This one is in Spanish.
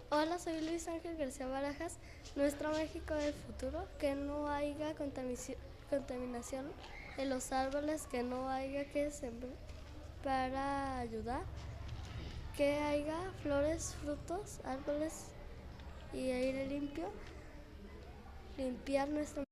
Hola, soy Luis Ángel García Barajas. Nuestro México del futuro, que no haya contaminación en los árboles, que no haya que sembrar para ayudar, que haya flores, frutos, árboles y aire limpio, limpiar nuestro